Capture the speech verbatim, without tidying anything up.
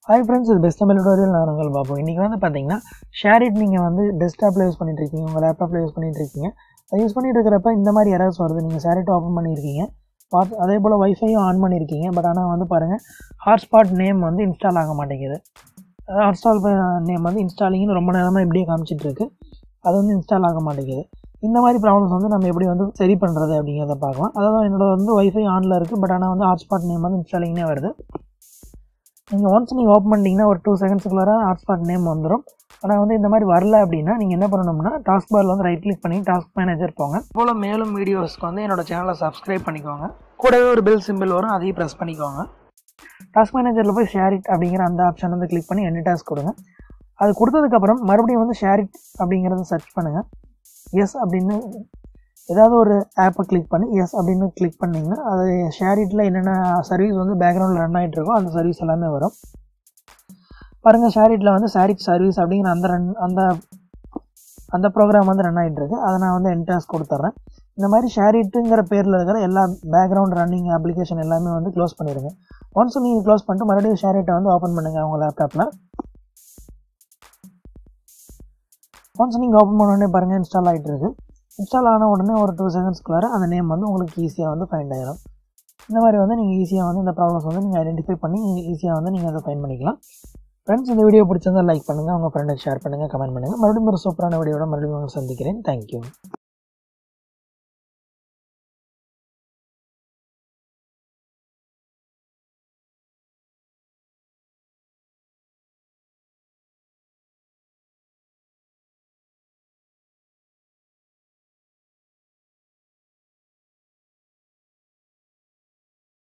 Hi friends, இது best Tamil tutorial நான் உங்கள் பாபு. இன்றைக்கி வந்து பார்த்தீங்கன்னா ஷேரிட் நீங்கள் வந்து டெஸ்க்டாப்பில் யூஸ் பண்ணிட்டு இருக்கீங்க, உங்கள் லேப்டாப்பில் யூஸ் பண்ணிட்டு இருக்கீங்க. அதை யூஸ் பண்ணிட்டு இருக்கிறப்ப இந்த மாதிரி எரர்ஸ் வருது. நீங்கள் ஷேரிட் ஓப்பன் பண்ணியிருக்கீங்க, பார்த்து அதே போல் வைஃபையும் ஆன் பண்ணியிருக்கீங்க. பட் ஆனால் வந்து பாருங்கள், ஹாட்ஸ்பாட் நேம் வந்து இன்ஸ்டால் ஆக மாட்டேங்குது. ஹாட்ஸ்டால் நேம் வந்து இன்ஸ்டாலிங்னு ரொம்ப நேரமாக இப்படியே காமிச்சிட்டு இருக்கு. அது வந்து இன்ஸ்டால் ஆக மாட்டேங்குது. இந்த மாதிரி ப்ராப்ளம்ஸ் வந்து நம்ம எப்படி வந்து சரி பண்ணுறது அப்படிங்கிறத பார்க்கலாம். அதாவது என்னோட வந்து வைஃபை ஆனில் இருக்குது, பட் ஆனால் வந்து ஹாட்ஸ்பாட் நேம் வந்து இன்ஸ்டாலிங்னே வருது. நீங்கள் ஒன்ஸ் நீங்கள் ஓப்பன் பண்ணிட்டீங்கன்னா ஒரு டூ செகண்ட்ஸுக்குள்ளார ஹாட்ஸ்பாட் நேம் வந்துடும். ஆனால் வந்து இந்த மாதிரி வரல அப்படின்னா நீங்கள் என்ன பண்ணணும்னா டாஸ்க் பாரில் வந்து ரைட் கிளிக் பண்ணி டாஸ்க் மேனேஜர் போங்க. போல் மேலும் வீடியோஸ்க்கு வந்து என்னோட சேனலை சப்ஸ்கிரைப் பண்ணிக்கோங்க. கூடவே ஒரு பெல் சிம்பிள் வரும், அதையும் ப்ரெஸ் பண்ணிக்கோங்க. டாஸ்க் மேனேஜரில் போய் ஷேரிட் அப்படிங்கிற அந்த ஆப்ஷன் வந்து கிளிக் பண்ணி என் டாஸ்க் கொடுங்க. அது கொடுத்ததுக்கப்புறம் மறுபடியும் வந்து ஷேரிட் அப்படிங்கிறத சர்ச் பண்ணுங்கள். எஸ் அப்படின்னு ஏதாவது ஒரு ஆப்பை கிளிக் பண்ணி எஸ் அப்படின்னு கிளிக் பண்ணிங்கன்னா அது ஷேரிட்டில் என்னென்ன சர்வீஸ் வந்து பேக்ரவுண்டில் ரன் ஆகிட்டு இருக்கோ அந்த சர்வீஸ் எல்லாமே வரும். பாருங்கள், ஷேரிட்டில் வந்து ஷேரிட் சர்வீஸ் அப்படிங்கிற அந்த ரன் அந்த அந்த ப்ரோக்ராம் வந்து ரன் ஆகிட்டு இருக்கு. அதை நான் வந்து என்டாஸ் கொடுத்துட்றேன். இந்த மாதிரி ஷேரிட்டுங்கிற பேரில் இருக்கிற எல்லா பேக்ரவுண்ட் ரன்னிங் அப்ளிகேஷன் எல்லாமே வந்து க்ளோஸ் பண்ணிடுங்க. ஒன்ஸ் நீங்கள் க்ளோஸ் பண்ணிட்டு மறுபடியும் ஷேரிட்டை வந்து ஓப்பன் பண்ணுங்கள் உங்கள் லேப்டாப்பில். ஒன்ஸ் நீங்கள் ஓப்பன் பண்ண உடனே பாருங்கள் இன்ஸ்டால் ஆகிட்டு இருக்கு. இன்ஸ்டால் ஆன உடனே ஒரு டூ செகண்ட்ஸ்க்குள்ளார அந்த நேம் வந்து உங்களுக்கு ஈஸியாக வந்து ஃபைண்ட் ஆகிடும். இந்த மாதிரி வந்து நீங்கள் ஈஸியாக வந்து இந்த ப்ராப்ளம்ஸ் வந்து நீங்கள் ஐடென்டிஃபை பண்ணி ஈஸியாக வந்து நீங்கள் அதை ஃபைண்ட் பண்ணிக்கலாம். ஃப்ரெண்ட்ஸ், இந்த வீடியோ பிடிச்சிருந்தால் லைக் பண்ணுங்கள், உங்கள் ஃப்ரெண்டுக்கு ஷேர் பண்ணுங்கள், கமெண்ட் பண்ணுங்கள். மறுபடியும் ஒரு சூப்பரான வீடியோட மறுபடியும் உங்களை சந்திக்கிறேன். தேங்க்யூ.